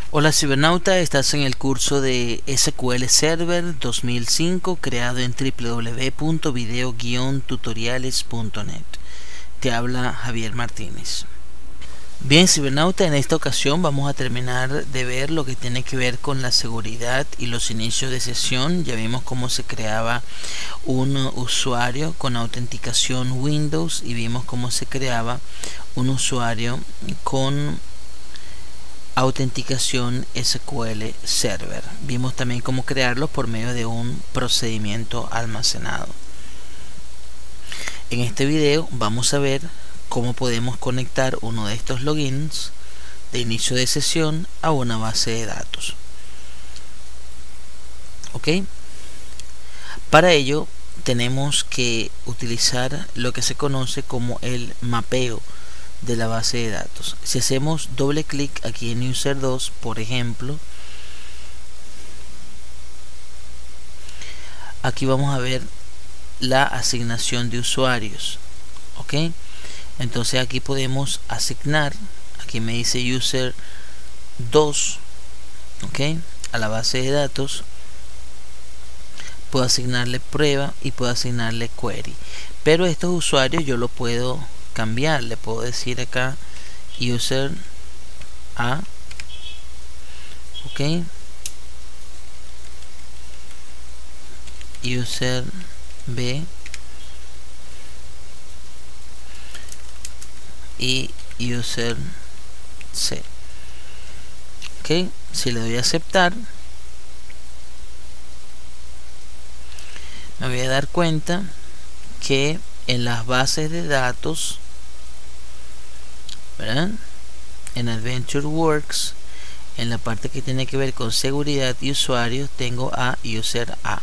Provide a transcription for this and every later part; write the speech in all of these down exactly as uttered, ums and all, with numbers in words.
Hola cibernauta, estás en el curso de S Q L Server dos mil cinco creado en w w w punto video guion tutoriales punto net. Te habla Javier Martínez. Bien cibernauta, en esta ocasión vamos a terminar de ver lo que tiene que ver con la seguridad y los inicios de sesión. Ya vimos cómo se creaba un usuario con autenticación Windows y vimos cómo se creaba un usuario con autenticación S Q L Server. Vimos también cómo crearlos por medio de un procedimiento almacenado. En este video vamos a ver cómo podemos conectar uno de estos logins de inicio de sesión a una base de datos. Ok, para ello tenemos que utilizar lo que se conoce como el mapeo de la base de datos. Si hacemos doble clic aquí en user dos, por ejemplo, aquí vamos a ver la asignación de usuarios. Ok, entonces aquí podemos asignar, aquí me dice user dos, ok, a la base de datos. Puedo asignarle prueba y puedo asignarle query, pero estos usuarios yo lo puedo cambiar. Le puedo decir acá user A, ok, user B y user C. Ok, si le doy a aceptar, me voy a dar cuenta que en las bases de datos, ¿verdad?, en AdventureWorks, en la parte que tiene que ver con seguridad y usuarios, tengo a user A.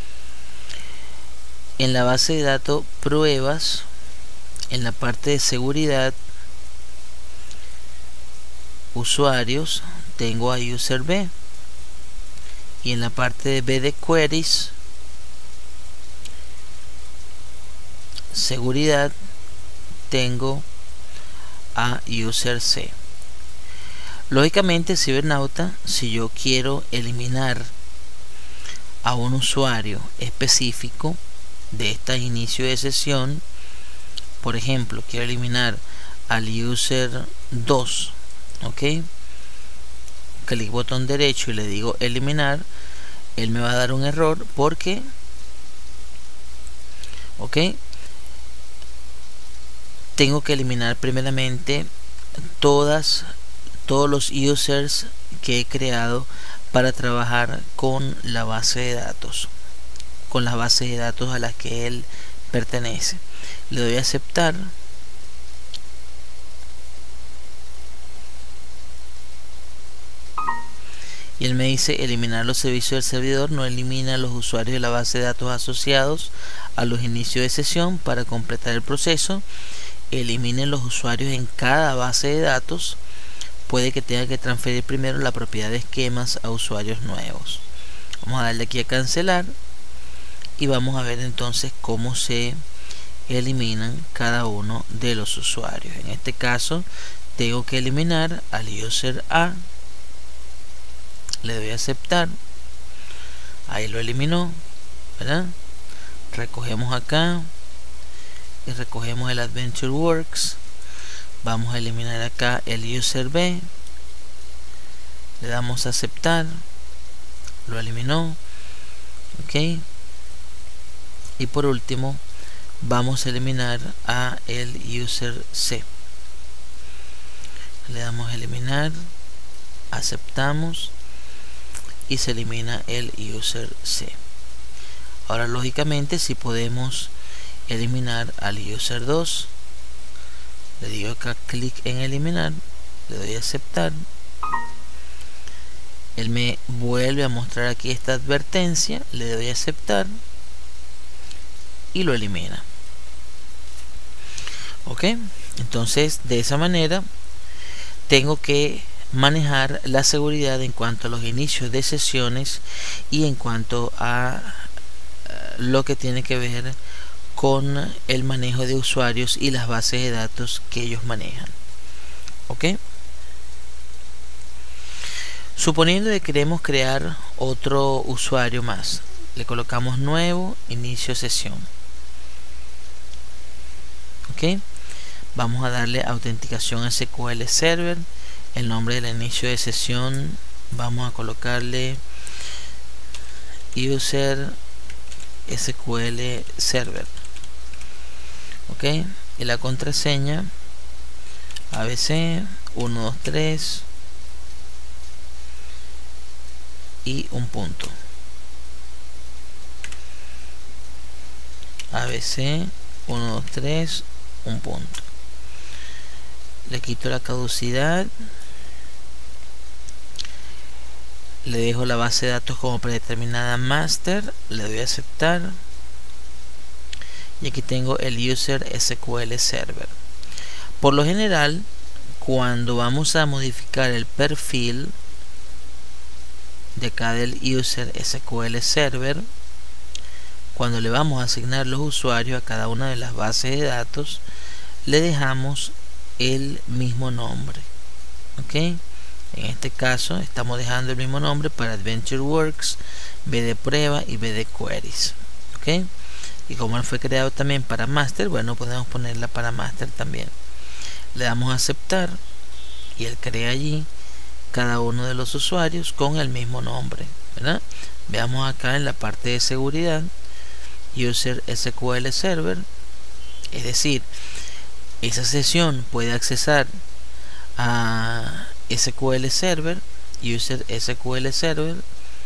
En la base de datos pruebas, en la parte de seguridad usuarios, tengo a user B, y en la parte de B de queries seguridad tengo a user C. Lógicamente, cibernauta, si yo quiero eliminar a un usuario específico de este inicio de sesión, por ejemplo, quiero eliminar al user dos, ok, clic botón derecho y le digo eliminar, él me va a dar un error porque, ok, tengo que eliminar primeramente todas todos los users que he creado para trabajar con la base de datos, con las bases de datos a las que él pertenece. Le doy a aceptar. Y él me dice eliminar los servicios del servidor. No elimina los usuarios de la base de datos asociados a los inicios de sesión. Para completar el proceso, eliminen los usuarios en cada base de datos. Puede que tenga que transferir primero la propiedad de esquemas a usuarios nuevos. Vamos a darle aquí a cancelar y vamos a ver entonces cómo se eliminan cada uno de los usuarios. En este caso tengo que eliminar al user A, le doy a aceptar, ahí lo eliminó, ¿verdad? Recogemos acá y recogemos el AdventureWorks. Vamos a eliminar acá el user B, le damos a aceptar, lo eliminó, ok, y por último vamos a eliminar a el user C, le damos a eliminar, aceptamos y se elimina el user C. Ahora lógicamente, si podemos eliminar al user dos, le digo acá clic en eliminar, le doy a aceptar, él me vuelve a mostrar aquí esta advertencia, le doy a aceptar y lo elimina. Ok, entonces de esa manera tengo que manejar la seguridad en cuanto a los inicios de sesiones y en cuanto a lo que tiene que ver con el manejo de usuarios y las bases de datos que ellos manejan. Ok, Suponiendo que queremos crear otro usuario más, le colocamos nuevo, inicio sesión. Ok, vamos a darle autenticación S Q L Server. El nombre del inicio de sesión vamos a colocarle user S Q L Server. Ok, y la contraseña A B C uno dos tres y un punto. A B C uno dos tres, un punto. Le quito la caducidad. Le dejo la base de datos como predeterminada master. Le doy a aceptar. Y aquí tengo el user S Q L Server. Por lo general, cuando vamos a modificar el perfil de acá del user S Q L Server, cuando le vamos a asignar los usuarios a cada una de las bases de datos, le dejamos el mismo nombre. Ok, en este caso estamos dejando el mismo nombre para AdventureWorks, B de prueba y B de queries. Ok, y como él fue creado también para master, bueno, podemos ponerla para master también. Le damos a aceptar y él crea allí cada uno de los usuarios con el mismo nombre, ¿verdad? Veamos acá en la parte de seguridad, user S Q L Server, es decir, esa sesión puede accesar a S Q L Server, user S Q L Server,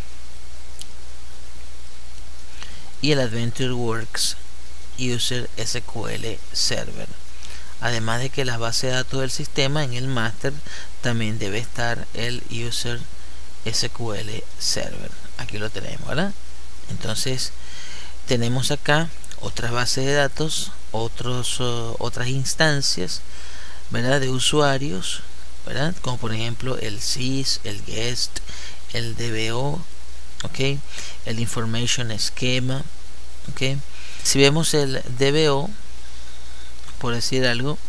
y el AdventureWorks user S Q L Server. Además de que las bases de datos del sistema, en el master también debe estar el user S Q L Server. Aquí lo tenemos, ¿verdad? Entonces tenemos acá otras bases de datos, otros, uh, otras instancias, ¿verdad?, de usuarios, ¿verdad?, como por ejemplo el S I S, el guest, el D B O, ¿ok?, el information schema, ¿ok? Si vemos el D B O, por decir algo,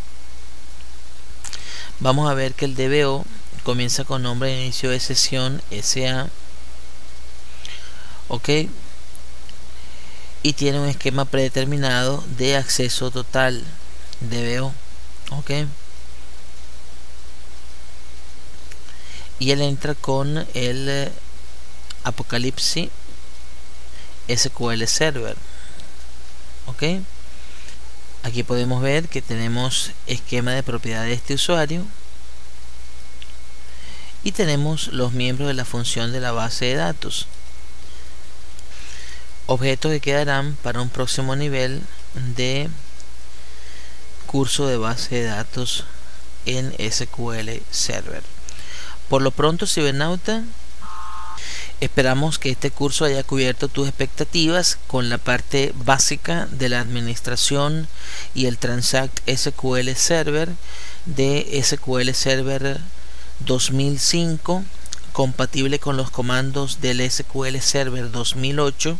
vamos a ver que el D B O comienza con nombre de inicio de sesión S A, ¿ok?, y tiene un esquema predeterminado de acceso total, D B O, ¿ok? Y él entra con el Apocalypse S Q L Server, ¿ok? Aquí podemos ver que tenemos esquema de propiedad de este usuario y tenemos los miembros de la función de la base de datos, objetos que quedarán para un próximo nivel de curso de base de datos en S Q L Server. Por lo pronto, cibernauta, esperamos que este curso haya cubierto tus expectativas con la parte básica de la administración y el Transact S Q L Server de S Q L Server dos mil cinco, compatible con los comandos del S Q L Server dos mil ocho,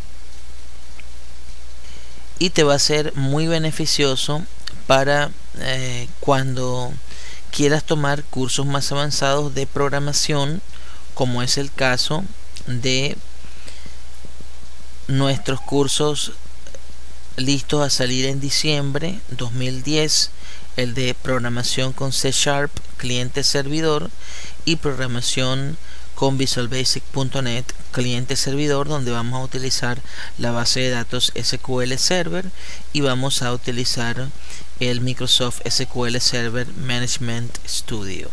y te va a ser muy beneficioso para eh, cuando quieras tomar cursos más avanzados de programación, como es el caso de nuestros cursos listos a salir en diciembre dos mil diez, el de programación con C Sharp, cliente servidor, y programación con Visual Basic punto net, cliente servidor, donde vamos a utilizar la base de datos S Q L Server y vamos a utilizar el Microsoft S Q L Server Management Studio.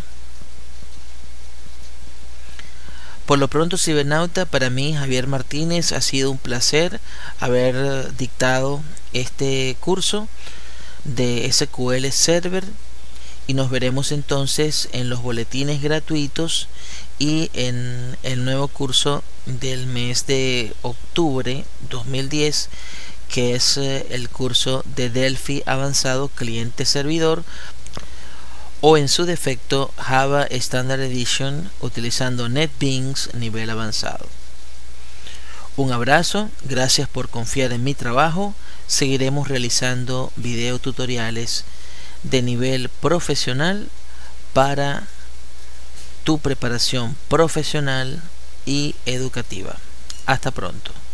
Por lo pronto, cibernauta, para mí, Javier Martínez, ha sido un placer haber dictado este curso de S Q L Server, y nos veremos entonces en los boletines gratuitos y en el nuevo curso del mes de octubre dos mil diez, que es el curso de Delphi avanzado cliente servidor, o en su defecto Java Standard Edition utilizando NetBeans nivel avanzado. Un abrazo, gracias por confiar en mi trabajo. Seguiremos realizando video tutoriales de nivel profesional para tu preparación profesional y educativa. Hasta pronto.